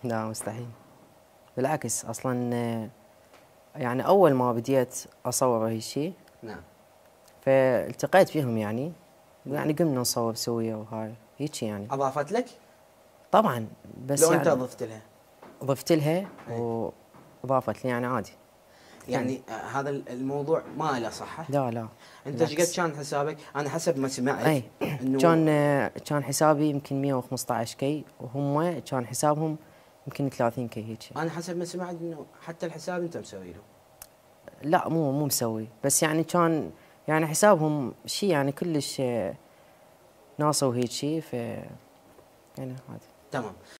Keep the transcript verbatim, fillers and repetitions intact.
لا مستحيل، بالعكس اصلا آه، يعني اول ما بديت اصور هالشيء نعم. فالتقيت فيهم يعني، نعم. يعني قمنا نصور سويا وهاي هيك يعني. اضافت لك؟ طبعا بس لو انت يعني ضفت لها؟ ضفت لها أي. واضافت لي يعني عادي. يعني آه، هذا الموضوع ما له صحة. لا لا انت ايش قد بالعكس. كان حسابك؟ انا حسب ما سمعت اي انه كان كان حسابي يمكن مية وخمسطعش كي، وهم كان حسابهم يمكن ثلاثين كي هيك. انا حسب ما سمعت انه حتى الحساب انت مسوي له. لا مو مو مسوي، بس يعني كان يعني حسابهم شيء يعني كلش آه، ناصر وهيك شيء ف يعني هذا. تمام.